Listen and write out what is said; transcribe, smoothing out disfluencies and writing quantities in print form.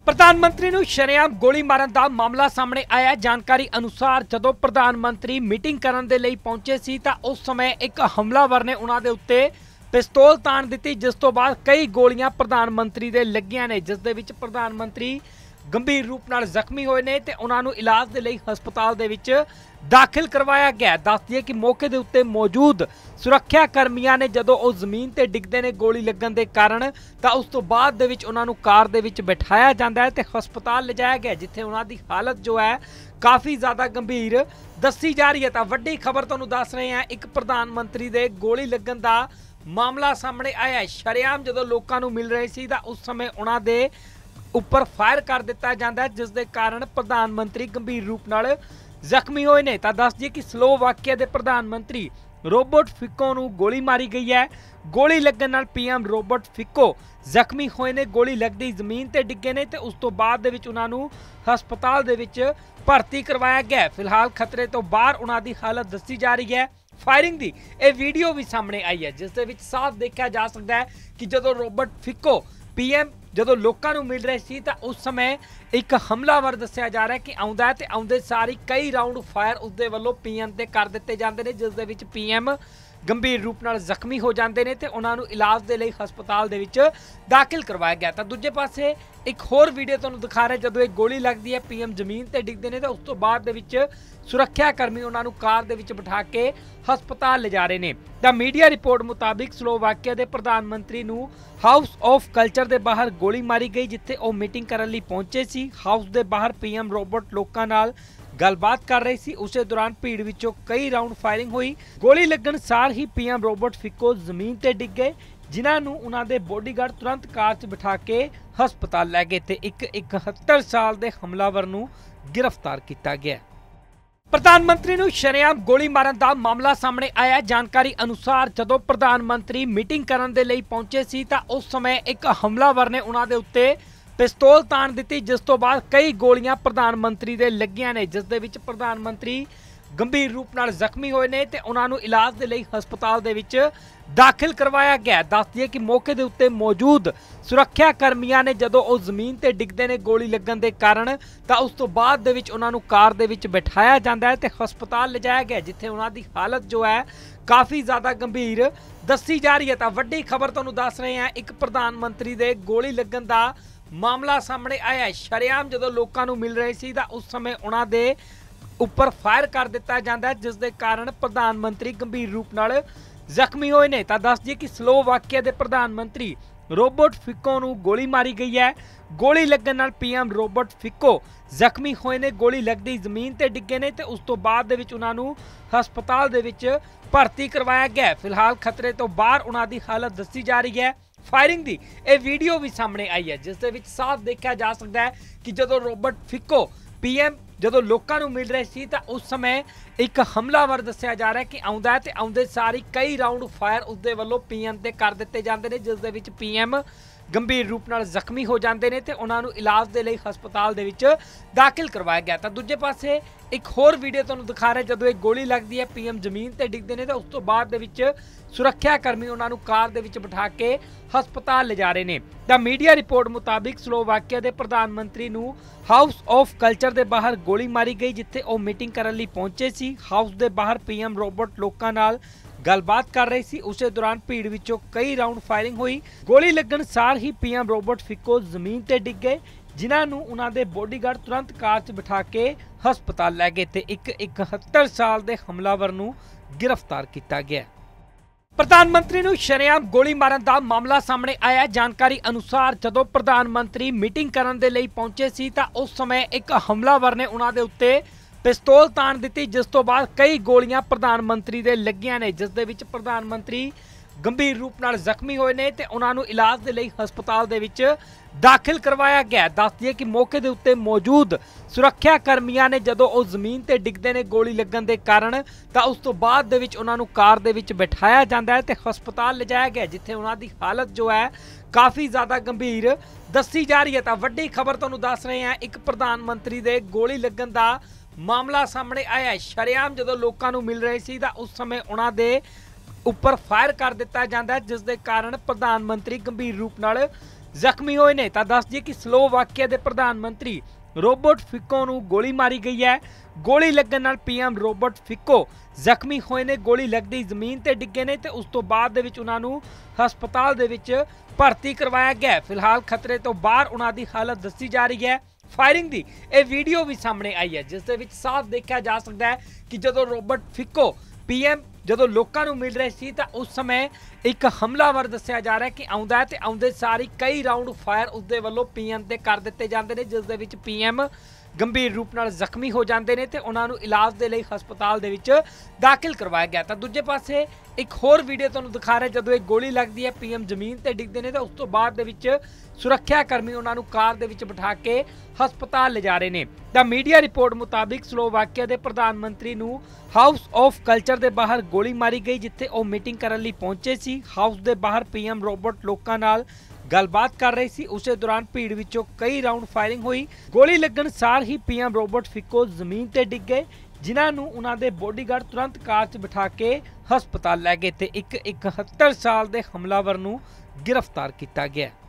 प्रधानमंत्री नूं शरेआम गोली मारन दा मामला सामने आया। जानकारी अनुसार जदों प्रधानमंत्री मीटिंग करन दे लई पहुंचे सी तां उस समय एक हमलावर ने उन्हां दे उत्ते पिस्तौल ताण दित्ती, जिस तो बाद कई गोलियां प्रधानमंत्री दे लगियां ने, जिस दे विच प्रधानमंत्री गंभीर रूप नाल जख्मी होए ने ते उन्हां नूं इलाज दे लई हस्पताल दे विच दाखिल करवाया गया। दस दिए कि मौके दे उत्ते मौजूद सुरक्षा कर्मियां ने जदों वो जमीन ते डिगदे ने गोली लगन दे कारण तां उस तो बाद दे विच उन्हां नूं कार दे विच बिठाया जांदा है ते हस्पताल लिजाया गया, जिथे उन्हां दी हालत जो है काफ़ी ज़्यादा गंभीर दसी जा रही है। तां वड्डी खबर तुहानूं दस रहे हैं, एक प्रधानमंत्री दे गोली लगन दा मामला सामने आया है। शरेआम जदों लोकां नूं मिल रहे सी तां उस समय उन्हां दे उपर फायर कर दिता जाता है, जिस दे कारण प्रधानमंत्री गंभीर रूप नाल जख्मी होए ने। तां दस दिए कि स्लोवाकिया के प्रधानमंत्री रोबर्ट फिको नूं गोली मारी गई है। गोली लगन नाल पीएम रोबर्ट फिको जख्मी होए ने, गोली लगदी जमीन ते डिगे ने ते उस तो बाद दे विच उन्हां नूं हस्पताल दे विच भर्ती करवाया गया। फिलहाल खतरे तो बाहर उन्हां दी हालत दसी जा रही है। फायरिंग दी ये वीडियो भी सामने आई है, जिस दे विच साफ देखा जा सकता है कि जदों रोबर्ट फिको पीएम जदों लोकां नूं मिल रहे सी तां उस समय एक हमलावर दस्सिया जा रहा है कि आउंदा है ते आउंदे सारी कई राउंड फायर उसदे वल्लों पीएम ते कर दित्ते जांदे ने, जिस दे विच पीएम गंभीर रूप नाल जख्मी हो जाते हैं तो उन्होंने इलाज के लिए हस्पताल दे विच दाखिल करवाया गया। तो दूजे पासे एक होर वीडियो तुहानूं दिखा रहे, जदों एक गोली लगती है पीएम जमीन ते डिगदे ने तो उस तो बाद दे विच सुरक्षा कर्मी उन्होंने कार दे विच बिठा के हस्पताल ले जा रहे हैं। तो मीडिया रिपोर्ट मुताबिक स्लोवाकिया के प्रधानमंत्री नूं हाउस ऑफ कल्चर के बाहर गोली मारी गई, जिथे वो मीटिंग करने लई पहुंचे सी। हाउस के बाहर पीएम रोबर्ट लोकां नाल गलबात कर रही सी। उस दौरान भीड़ विचों कई राउंड फायरिंग हुई। गोली लगन सार ही पीएम रोबर्ट फिको जमीन ते डिग गए, जिन्हां नूं उन्हां दे बॉडीगार्ड तुरंत कार च बिठा के हस्पताल लै गए ते एक 71 साल के हमलावर नूं गिरफ्तार किया गया। प्रधानमंत्री नूं शरेआम गोली मारन दा मामला सामने आया। जानकारी अनुसार जदों प्रधानमंत्री मीटिंग करन दे लई पहुंचे सी तां उस समय एक हमलावर ने उन्हां दे उत्ते पिस्तौल ताण दित्ती, जिस तो बाद कई गोलियां प्रधानमंत्री दे लगियां ने, जिस दे विच प्रधानमंत्री गंभीर रूप नाल जख्मी होए ने ते उन्हां नूं इलाज दे लई हस्पताल दे विच दाखिल करवाया गया। दस दिए कि मौके दे उत्ते मौजूद सुरक्षा कर्मियां ने जदों वो जमीन ते डिगदे ने गोली लगन दे कारण तां उस तो बाद दे विच उन्हां नूं कार दे विच बिठाया जांदा है ते हस्पताल लिजाया गया, जिथे उन्हां दी हालत जो है काफ़ी ज़्यादा गंभीर दसी जा रही है। तां वड्डी खबर तुहानूं दस रहे हैं, एक प्रधानमंत्री दे गोली लगन दा मामला सामने आया है। शरेआम जदों लोकां नूं मिल रहे सी तां उस समय उन्हां दे उपर फायर कर दिता जाता है, जिस दे कारण प्रधानमंत्री गंभीर रूप नाल जख्मी होए ने। तां दस दिए कि स्लोवाकिया के प्रधानमंत्री रोबर्ट फिको नूं गोली मारी गई है। गोली लगन नाल पीएम रोबर्ट फिको जख्मी होए ने, गोली लगदी जमीन ते डिगे ने ते उस तो बाद दे विच उन्हां नूं हस्पताल दे विच भर्ती करवाया गया। फिलहाल खतरे तो बाहर उन्हां दी हालत दसी जा रही है। फायरिंग दी ये वीडियो भी सामने आई है, जिस दे विच साफ देखा जा सकता है कि जदों रोबर्ट फिको पीएम जदों लोकां नूं मिल रहे सी तां उस समय एक हमलावर दस्सिया जा रहा है कि आउंदा है ते आउंदे सारी कई राउंड फायर उसदे वल्लों पीएम ते कर दित्ते जांदे ने, जिस दे विच पीएम गंभीर रूप नाल जख्मी हो जाते हैं तो उन्होंने इलाज के लिए हस्पताल दे विच दाखिल करवाया गया। तो दूजे पासे एक होर वीडियो तुहानूं दिखा रहे, जदों एक गोली लगती है पीएम जमीन ते डिगदे ने तो उस तो बाद दे विच सुरक्षा कर्मी उन्होंने कार दे विच बिठा के हस्पताल ले जा रहे हैं। तो मीडिया रिपोर्ट मुताबिक स्लोवाकिया के प्रधानमंत्री नूं हाउस ऑफ कल्चर के बाहर गोली मारी गई, जिथे वो मीटिंग करने लई पहुंचे सी। हाउस के बाहर पीएम रोबर्ट लोकां नाल गलबात कर रही सी। उस दौरान भीड़ विचों कई राउंड फायरिंग हुई। गोली लगन सार ही पीएम रोबर्ट फिको जमीन ते डिग गए, जिन्हां नूं उन्हां दे बॉडीगार्ड तुरंत कार च बिठा के हस्पताल लै गए ते एक 71 साल के हमलावर नूं गिरफ्तार किया गया। प्रधानमंत्री नूं शरेआम गोली मारन दा मामला सामने आया। जानकारी अनुसार जदों प्रधानमंत्री मीटिंग करन दे लई पहुंचे सी तां उस समय एक हमलावर ने उन्हां दे उत्ते पिस्तौल ताण दित्ती, जिस तो बाद कई गोलियां प्रधानमंत्री दे लगियां ने, जिस दे विच प्रधानमंत्री गंभीर रूप नाल जख्मी होए ने ते उन्हां नूं इलाज दे लई हस्पताल दे विच दाखिल करवाया गया। दस दिए कि मौके दे उत्ते मौजूद सुरक्षा कर्मियां ने जदों वो जमीन ते डिगदे ने गोली लगन दे कारण तां उस तो बाद दे विच उन्हां नूं कार दे विच बिठाया जांदा है ते हस्पताल लिजाया गया, जिथे उन्हां दी हालत जो है काफ़ी ज़्यादा गंभीर दसी जा रही है। तां वड्डी खबर तुहानूं दस रहे हैं, एक प्रधानमंत्री दे गोली लगन दा मामला सामने आया है। शरेआम जदों लोकां नूं मिल रहे सी तां उस समय उन्हां दे उपर फायर कर दिता जाता है, जिस दे कारण प्रधानमंत्री गंभीर रूप नाल ਜ਼ਖਮੀ ਹੋਏ ਨੇ। ਤਾਂ ਦੱਸ ਦਈਏ ਕਿ ਸਲੋਵਾਕੀਆ ਦੇ ਪ੍ਰਧਾਨ ਮੰਤਰੀ ਰੋਬਰਟ ਫਿਕੋ ਨੂੰ ਗੋਲੀ ਮਾਰੀ ਗਈ ਹੈ। ਗੋਲੀ ਲੱਗਣ ਨਾਲ ਪੀਐਮ ਰੋਬਰਟ ਫਿਕੋ ਜ਼ਖਮੀ ਹੋਏ ਨੇ, ਗੋਲੀ ਲੱਗਦੀ ਜ਼ਮੀਨ ਤੇ ਡਿੱਗੇ ਨੇ ਤੇ ਉਸ ਤੋਂ ਬਾਅਦ ਦੇ ਵਿੱਚ ਉਹਨਾਂ ਨੂੰ ਹਸਪਤਾਲ ਦੇ ਵਿੱਚ ਭਰਤੀ ਕਰਵਾਇਆ ਗਿਆ। ਫਿਲਹਾਲ ਖਤਰੇ ਤੋਂ ਬਾਹਰ ਉਹਨਾਂ ਦੀ ਹਾਲਤ ਦੱਸੀ ਜਾ ਰਹੀ ਹੈ। ਫਾਇਰਿੰਗ ਦੀ ਇਹ ਵੀਡੀਓ ਵੀ ਸਾਹਮਣੇ ਆਈ ਹੈ, ਜਿਸ ਦੇ ਵਿੱਚ ਸਾਫ਼ ਦੇਖਿਆ ਜਾ ਸਕਦਾ ਹੈ ਕਿ ਜਦੋਂ ਰੋਬਰਟ ਫਿਕੋ ਪੀਐਮ ਜਦੋਂ ਲੋਕਾਂ ਨੂੰ ਮਿਲ ਰਹੇ ਸੀ ਤਾਂ ਉਸ ਸਮੇਂ ਇੱਕ ਹਮਲਾਵਰ ਦੱਸਿਆ ਜਾ ਰਿਹਾ ਕਿ ਆਉਂਦਾ ਹੈ ਤੇ ਆਉਂਦੇ ਸਾਰੀ ਕਈ ਰਾਉਂਡ ਫਾਇਰ ਉਸਦੇ ਵੱਲੋਂ ਪੀਐਮ ਤੇ ਕਰ ਦਿੱਤੇ ਜਾਂਦੇ ਨੇ, ਜਿਸ ਦੇ ਵਿੱਚ ਪੀਐਮ ਗੰਭੀਰ ਰੂਪ ਨਾਲ ਜ਼ਖਮੀ ਹੋ ਜਾਂਦੇ ਨੇ ਤੇ ਉਹਨਾਂ ਨੂੰ ਇਲਾਜ ਦੇ ਲਈ ਹਸਪਤਾਲ ਦੇ ਵਿੱਚ ਦਾਖਲ ਕਰਵਾਇਆ ਗਿਆ। ਤਾਂ ਦੂਜੇ ਪਾਸੇ ਇੱਕ ਹੋਰ ਵੀਡੀਓ ਤੁਹਾਨੂੰ ਦਿਖਾ ਰਿਹਾ, ਜਦੋਂ ਇਹ ਗੋਲੀ ਲੱਗਦੀ ਹੈ ਪੀਐਮ ਜ਼ਮੀਨ ਤੇ ਡਿੱਗਦੇ ਨੇ ਤਾਂ ਉਸ ਤੋਂ ਬਾਅਦ ਦੇ ਵਿੱਚ ਸੁਰੱਖਿਆ ਕਰਮੀ ਉਹਨਾਂ ਨੂੰ ਕਾਰ ਦੇ ਵਿੱਚ ਬਿਠਾ ਕੇ ਹਸਪਤਾਲ ਲਿਜਾ ਰਹੇ ਨੇ। ਤਾਂ ਮੀਡੀਆ ਰਿਪੋਰਟ ਮੁਤਾਬਿਕ ਸਲੋਵਾਕੀਆ ਦੇ ਪ੍ਰਧਾਨ ਮੰਤਰੀ ਨੂੰ ਹਾਊਸ ਆਫ ਕਲਚਰ ਦੇ ਬਾਹਰ ਗੋਲੀ ਮਾਰੀ ਗਈ, ਜਿੱਥੇ ਉਹ ਮੀਟਿੰਗ ਕਰਨ ਲਈ ਪਹੁੰਚੇ ਸੀ। ਹਾਊਸ ਦੇ ਬਾਹਰ ਪੀਐਮ ਰੋਬਰਟ ਲੋਕਾਂ ਨਾਲ ਗੱਲਬਾਤ ਕਰ ਰਹੀ ਸੀ। ਉਸੇ ਦੌਰਾਨ ਭੀੜ ਵਿੱਚੋਂ ਕਈ ਰਾਉਂਡ ਫਾਇਰਿੰਗ ਹੋਈ। ਗੋਲੀ ਲੱਗਣ ਸਾਰ ਹੀ ਪੀਐਮ ਰੋਬਰਟ ਫਿਕੋ ਜ਼ਮੀਨ ਤੇ ਡਿੱਗ ਗਏ, ਜਿਨ੍ਹਾਂ ਨੂੰ ਉਹਨਾਂ ਦੇ ਬੋਡੀਗਾਰਡ ਤੁਰੰਤ ਕਾਰ 'ਚ ਬਿਠਾ ਕੇ ਹਸਪਤਾਲ ਲੈ ਗਏ ਤੇ ਇੱਕ 71 ਸਾਲ ਦੇ ਹਮਲਾਵਰ ਨੂੰ ਗ੍ਰਿਫਤਾਰ ਕੀਤਾ ਗਿਆ।